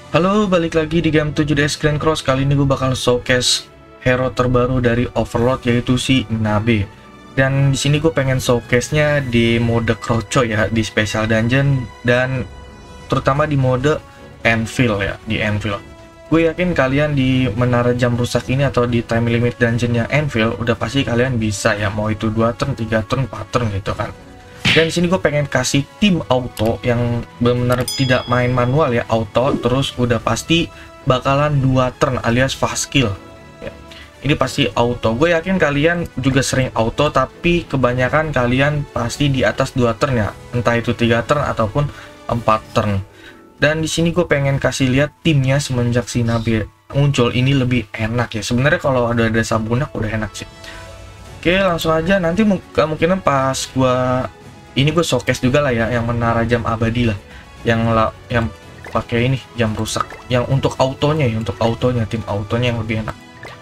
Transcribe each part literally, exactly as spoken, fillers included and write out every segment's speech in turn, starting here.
Halo, balik lagi di game tujuh D S Grand Cross. Kali ini gue bakal showcase hero terbaru dari Overlord, yaitu si Nabe. Dan di sini gue pengen showcase-nya di mode Kroco ya, di Special Dungeon, dan terutama di mode Anvil ya, di Anvil. Gue yakin kalian di Menara Jam Rusak ini atau di time limit dungeon yang Anvil udah pasti kalian bisa ya, mau itu dua turn, tiga turn, empat turn gitu kan. Dan di sini gue pengen kasih tim auto yang benar-benar tidak main manual ya, auto terus udah pasti bakalan dua turn alias fast kill. Ya. Ini pasti auto. Gue yakin kalian juga sering auto, tapi kebanyakan kalian pasti di atas dua turn ya, entah itu tiga turn ataupun empat turn. Dan di sini gue pengen kasih lihat timnya semenjak si Nabe muncul ini lebih enak ya. Sebenarnya kalau ada ada Sabunak udah enak sih. Oke, langsung aja. Nanti kemungkinan pas gue ini gue showcase juga lah ya, yang Menara Jam Abadi lah, yang la, yang pakai ini jam rusak, yang untuk autonya ya, untuk autonya tim autonya yang lebih enak.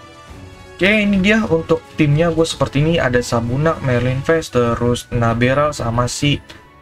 Oke, ini dia untuk timnya gue seperti ini, ada Sabunak, Merlin Face, terus Naberal sama si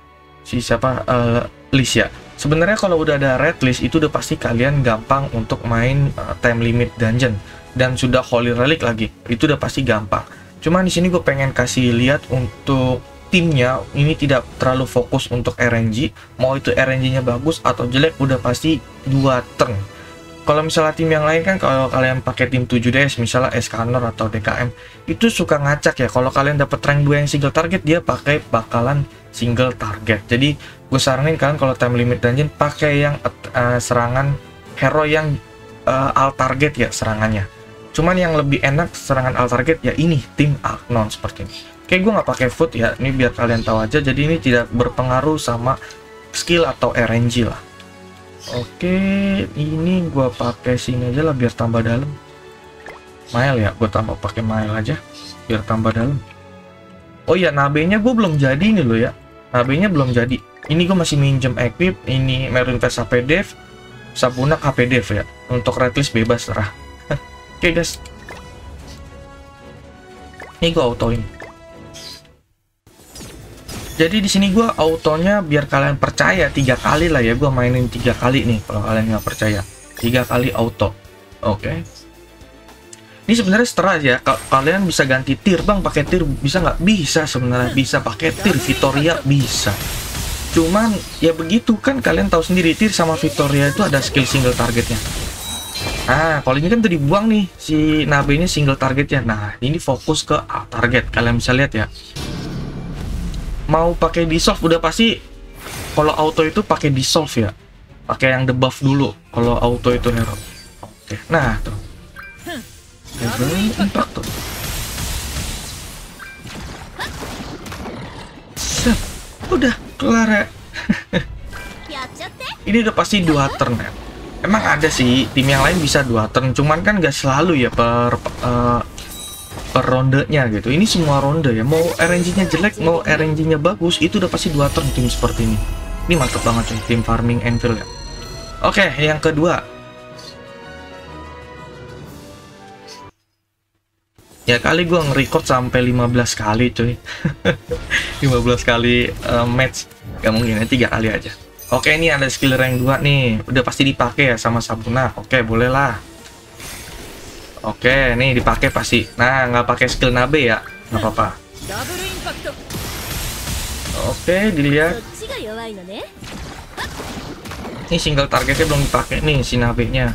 si siapa uh, list ya. Sebenarnya kalau udah ada red list itu udah pasti kalian gampang untuk main uh, time limit dungeon, dan sudah Holy Relic lagi, itu udah pasti gampang. Cuman di sini gue pengen kasih lihat untuk timnya ini tidak terlalu fokus untuk R N G, mau itu R N G-nya bagus atau jelek udah pasti dua turn. Kalau misalnya tim yang lain kan, kalau kalian pakai tim tujuh D S misalnya Escanor atau D K M itu suka ngacak ya, kalau kalian dapat rank dua yang single target dia pakai bakalan single target. Jadi gue saranin kalian kalau time limit dungeon pakai yang uh, serangan hero yang uh, all target ya serangannya. Cuman yang lebih enak serangan all target ya ini tim Arknon seperti ini. Oke, gue nggak pakai food ya, ini biar kalian tahu aja. Jadi ini tidak berpengaruh sama skill atau R N G lah. Oke, ini gue pakai sini aja lah biar tambah dalam. Mile ya, gue tambah pakai mile aja biar tambah dalam. Oh iya, Nabe-nya gue belum jadi ini loh ya. Nabe-nya belum jadi. Ini gue masih minjem equip. Ini Merlin Face H P Dev, Sabunak H P Dev ya. Untuk redlist bebas terah. Oke guys, ini gue autoin. Jadi di sini gue autonya biar kalian percaya tiga kali lah ya, gue mainin tiga kali nih kalau kalian nggak percaya, tiga kali auto. Oke. Okay. Ini sebenarnya setelah ya, kalau kalian bisa ganti tier bang, pakai tier bisa nggak? Bisa sebenarnya, bisa pakai tier Victoria bisa. Cuman ya begitu kan, kalian tahu sendiri tier sama Victoria itu ada skill single targetnya. Nah kalau ini kan tadi dibuang nih si Nabe ini single targetnya. Nah ini fokus ke target, kalian bisa lihat ya. Mau pakai dissolve udah pasti kalau auto itu pakai dissolve ya, pakai yang debuff dulu kalau auto itu hero. Oke, nah tuh impact tuh. Set, udah kelar ya. Ini udah pasti dua turn ya. Emang ada sih tim yang lain bisa dua turn, cuman kan gak selalu ya per uh, per rondenya gitu. Ini semua ronde ya, mau R N G-nya jelek mau R N G-nya bagus itu udah pasti dua turn tim seperti ini. Ini mantap banget coy, tim farming Anvil ya. Oke, yang kedua ya, kali gue nge-record sampai lima belas kali coy. lima belas kali uh, match gak mungkin ya, tiga kali aja. Oke, ini ada skill rank dua nih, udah pasti dipakai ya sama Sabunak. Oke, boleh lah. Oke, nih dipakai pasti. Nah, nggak pakai skill Nabe ya, nggak apa-apa. Oke, dilihat. Ini single targetnya belum dipakai nih si Nabe-nya.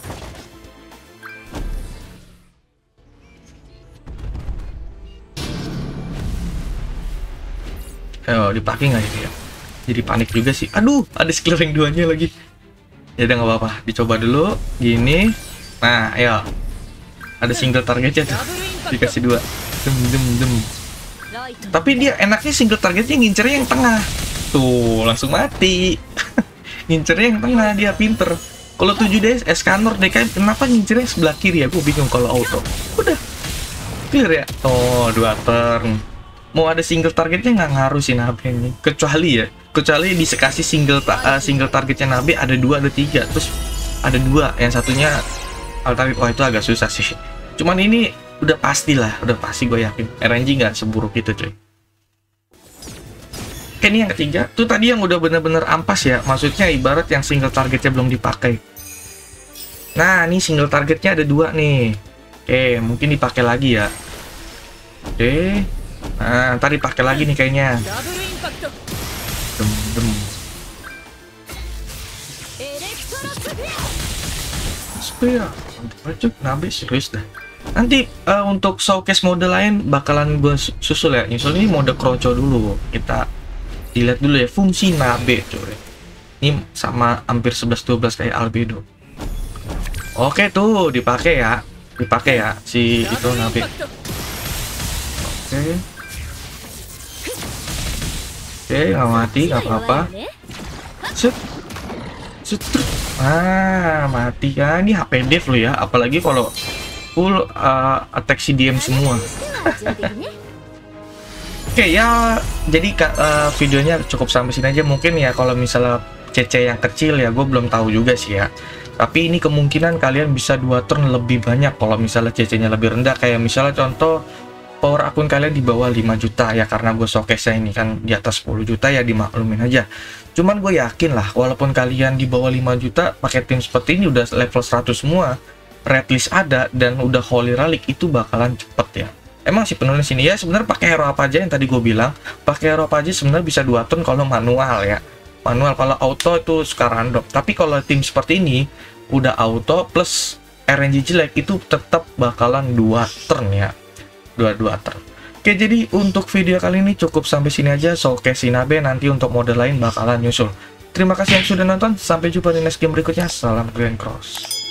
Ayo, dipakai nggak itu ya? Jadi panik juga sih. Aduh, ada skill rank dua-nya lagi. Ya udah nggak apa-apa, dicoba dulu. Gini. Nah, ayo. Ada single targetnya tuh, dikasih dua, dem dem dem. Tapi dia enaknya single targetnya ngincernya yang tengah, tuh langsung mati. Ngincernya yang tengah, dia pinter. Kalau tujuh D S Escanor D K M kenapa ngincernya sebelah kiri ya? Gue bingung kalau auto. Udah clear ya. Oh, dua turn. Mau ada single targetnya nggak ngaruh sih Nabe ini, kecuali ya, kecuali dikasih single ta uh, single targetnya Nabe ada dua ada tiga, terus ada dua, yang satunya alternatif. Wah itu agak susah sih. Cuman ini udah pasti lah, udah pasti gue yakin R N G nggak seburuk itu coy. Oke, ini yang ketiga tuh tadi yang udah bener-bener ampas ya, maksudnya ibarat yang single targetnya belum dipakai. Nah, ini single targetnya ada dua nih. Oke, mungkin dipakai lagi ya. Oke. Nah, ntar dipakai lagi nih kayaknya. Dem, dem. Spear. Mantap aja, Nabe serius dah. Nanti uh, untuk showcase mode lain bakalan gue susul ya. Nyusul ini mode kroco dulu. Kita dilihat dulu ya fungsi Nabe, coy. Ini sama hampir sebelas dua belas kayak Albedo. Oke tuh, dipakai ya. Dipakai ya si itu Nabe. Oke. Oke, nggak mati, nggak apa-apa. Set. Set. Ah, mati ya. Ini H P dev lo ya, apalagi kalau full uh, attack C D M semua. Oke ya, jadi uh, videonya cukup sampai sini aja. Mungkin ya kalau misalnya C C yang kecil ya, gue belum tahu juga sih ya. Tapi ini kemungkinan kalian bisa dua turn lebih banyak kalau misalnya C C-nya lebih rendah. Kayak misalnya contoh power akun kalian di bawah lima juta ya, karena gue showcase ini kan di atas sepuluh juta ya, dimaklumin aja. Cuman gue yakin lah, walaupun kalian di bawah lima juta pakai tim seperti ini udah level seratus semua, red list ada dan udah holy relic, itu bakalan cepet ya. Emang sih penulis ini ya sebenarnya pakai hero apa aja yang tadi gue bilang, pakai hero apa aja sebenarnya bisa dua turn kalau manual ya. Manual, kalau auto itu suka random. Tapi kalau tim seperti ini udah auto plus R N G jelek itu tetap bakalan dua turn ya. Dua-dua turn. Oke, jadi untuk video kali ini cukup sampai sini aja. Showcase Nabe, nanti untuk mode lain bakalan nyusul. Terima kasih yang sudah nonton. Sampai jumpa di next game berikutnya. Salam Grand Cross.